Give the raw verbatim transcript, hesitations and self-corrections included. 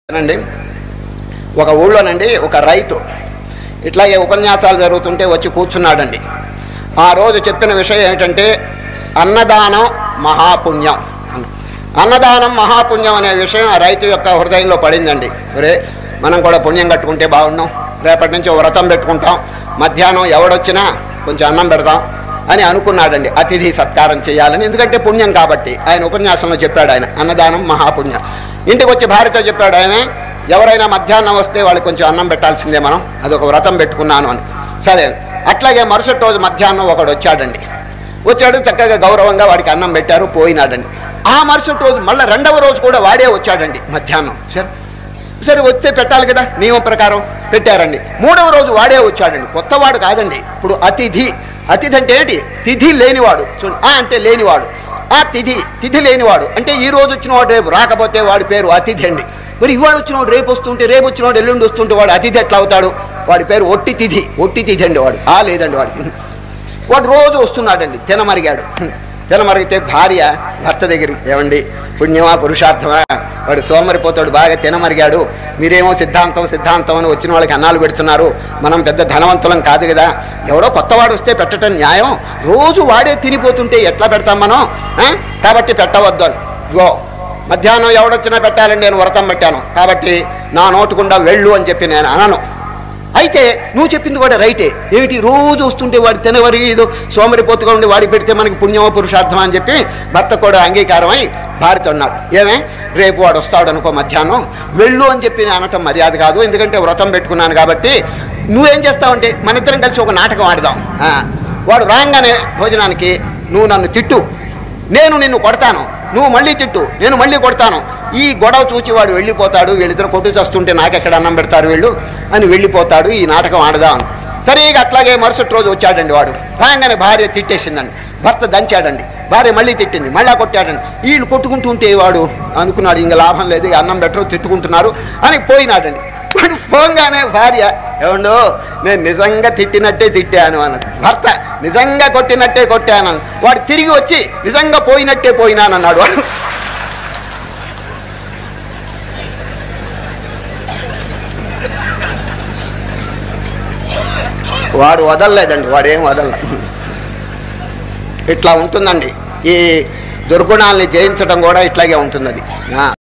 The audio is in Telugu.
నండి ఒక ఊళ్ళోనండి ఒక రైతు ఇట్లాగే ఉపన్యాసాలు జరుగుతుంటే వచ్చి కూర్చున్నాడండి. ఆ రోజు చెప్పిన విషయం ఏమిటంటే అన్నదానం మహాపుణ్యం. అన్నదానం మహాపుణ్యం అనే విషయం ఆ రైతు యొక్క హృదయంలో పడిందండి. ఒరే మనం కూడా పుణ్యం కట్టుకుంటే బాగున్నాం, రేపటి నుంచి వ్రతం పెట్టుకుంటాం, మధ్యాహ్నం ఎవడొచ్చినా కొంచెం అన్నం పెడతాం అని అనుకున్నాడండి. అతిథి సత్కారం చేయాలని, ఎందుకంటే పుణ్యం కాబట్టి. ఆయన ఉపన్యాసంలో చెప్పాడు, ఆయన అన్నదానం మహాపుణ్యం. ఇంటికి వచ్చి భార్యతో చెప్పాడు, ఆమె ఎవరైనా మధ్యాహ్నం వస్తే వాళ్ళకి కొంచెం అన్నం పెట్టాల్సిందే, మనం అదొక వ్రతం పెట్టుకున్నాను అని. సరే, అట్లాగే మరుసటి రోజు మధ్యాహ్నం ఒకడు వచ్చాడండి. వచ్చాడు, చక్కగా గౌరవంగా వాడికి అన్నం పెట్టారు, పోయినాడండి. ఆ మరుసటి రోజు మళ్ళీ రెండవ రోజు కూడా వాడే వచ్చాడండి మధ్యాహ్నం. సరే సరే వస్తే పెట్టాలి కదా, నియమం ప్రకారం పెట్టారండి. మూడవ రోజు వాడే వచ్చాడండి, కొత్తవాడు కాదండి. ఇప్పుడు అతిథి, అతిథి అంటే ఏంటి? తిథి లేనివాడు. చూడు, ఆ అంటే లేనివాడు. ఆ తిథి తిథి లేనివాడు అంటే ఈ రోజు వచ్చినవాడు రేపు రాకపోతే వాడి పేరు అతిథి అండి. మరి ఇవాళ వచ్చినవాడు రేపు వస్తుంటే, రేపు వచ్చినవాడు ఎల్లుండి వస్తుంటే వాడు అతిథి ఎట్లా అవుతాడు? వాడి పేరు ఒట్టి తిథి, ఒట్టి తిథి అండి వాడు. ఆ లేదండి వాడికి. వాడు రోజు వస్తున్నాడండి, తినమరిగాడు. తినమరిగితే భార్య భర్త దగ్గరికి, ఏమండి పుణ్యమా పురుషార్థమా, వాడు సోమరిపోతాడు, బాగా తినమరిగాడు, మీరేమో సిద్ధాంతం సిద్ధాంతం అని వచ్చిన వాళ్ళకి అన్నాలు పెడుతున్నారు, మనం పెద్ద ధనవంతులం కాదు కదా, ఎవడో కొత్తవాడు వస్తే పెట్టడం న్యాయం, రోజు వాడే తినిపోతుంటే ఎట్లా పెడతాం మనం, కాబట్టి పెట్టవద్దు అని. గో మధ్యాహ్నం ఎవడొచ్చినా పెట్టాలండి, నేను వ్రతం పెట్టాను కాబట్టి నా నోటుకుండా వెళ్ళు అని చెప్పి నేను అనను. అయితే నువ్వు చెప్పింది కూడా రైటే, ఏమిటి రోజు వస్తుంటే వాడి తినవరి ఏదో సోమరిపోతుగా ఉండి వాడి పెడితే మనకి పుణ్యమో పురుషార్థం అని చెప్పి భర్త కూడా అంగీకారం అయి భార్యతో అన్నాడు, ఏమే రేపు వాడు వస్తాడు అనుకో మధ్యాహ్నం, వెళ్ళు అని చెప్పి అనటం మర్యాద కాదు, ఎందుకంటే వ్రతం పెట్టుకున్నాను కాబట్టి. నువ్వేం చేస్తావంటే మన ఇద్దరం కలిసి ఒక నాటకం ఆడదాం. వాడు రాగానే భోజనానికి నువ్వు నన్ను తిట్టు, నేను నిన్ను కొడతాను, నువ్వు మళ్ళీ తిట్టు, నేను మళ్ళీ కొడతాను. ఈ గొడవ చూచి వాడు వెళ్ళిపోతాడు, వీళ్ళిద్దరు కొట్టు చేస్తుంటే నాకెక్కడ అన్నం పెడతారు వీళ్ళు అని వెళ్ళిపోతాడు. ఈ నాటకం ఆడదాం. సరిగా అట్లాగే మరుసటి రోజు వచ్చాడండి వాడు. రాగానే భార్య తిట్టేసిందండి, భర్త దంచాడండి, భార్య మళ్ళీ తిట్టింది, మళ్ళా కొట్టాడండి. వీళ్ళు కొట్టుకుంటూ ఉంటే వాడు అనుకున్నాడు ఇంకా లాభం లేదు, అన్నం పెట్టరు, తిట్టుకుంటున్నారు అని పోయినాడండి. వాడు పోగానే భార్య, ఏమండో నేను నిజంగా తిట్టినట్టే తిట్టాను అన్నాడు. భర్త నిజంగా కొట్టినట్టే కొట్టాను. వాడు తిరిగి వచ్చి నిజంగా పోయినట్టే పోయినానన్నాడు. వాడు వాడు వదలలేదండి, వాడేం వదల. ఇట్లా ఉంటుందండి, ఈ దుర్గుణాలని జయించడం కూడా ఇట్లాగే ఉంటుంది. అది